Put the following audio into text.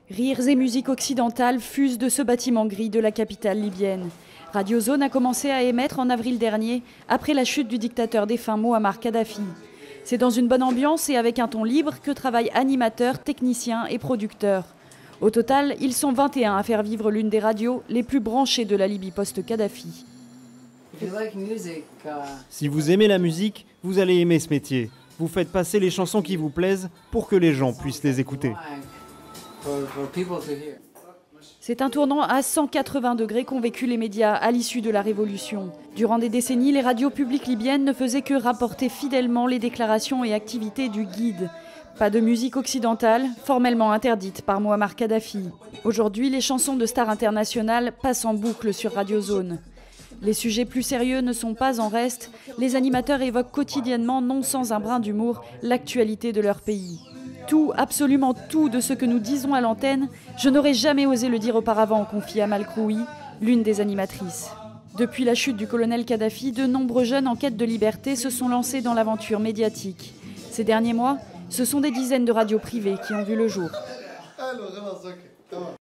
Rires et musique occidentale fusent de ce bâtiment gris de la capitale libyenne. Radio Zone a commencé à émettre en avril dernier, après la chute du dictateur défunt Mouammar Kadhafi. C'est dans une bonne ambiance et avec un ton libre que travaillent animateurs, techniciens et producteurs. Au total, ils sont 21 à faire vivre l'une des radios les plus branchées de la Libye post-Kadhafi. Si vous aimez la musique, vous allez aimer ce métier. Vous faites passer les chansons qui vous plaisent pour que les gens puissent les écouter. C'est un tournant à 180 degrés qu'ont vécu les médias à l'issue de la Révolution. Durant des décennies, les radios publiques libyennes ne faisaient que rapporter fidèlement les déclarations et activités du guide. Pas de musique occidentale, formellement interdite par Mouammar Kadhafi. Aujourd'hui, les chansons de stars internationales passent en boucle sur Radio Zone. Les sujets plus sérieux ne sont pas en reste. Les animateurs évoquent quotidiennement, non sans un brin d'humour, l'actualité de leur pays. Tout, absolument tout de ce que nous disons à l'antenne, je n'aurais jamais osé le dire auparavant, confie Amal Kroui, l'une des animatrices. Depuis la chute du colonel Kadhafi, de nombreux jeunes en quête de liberté se sont lancés dans l'aventure médiatique. Ces derniers mois, ce sont des dizaines de radios privées qui ont vu le jour.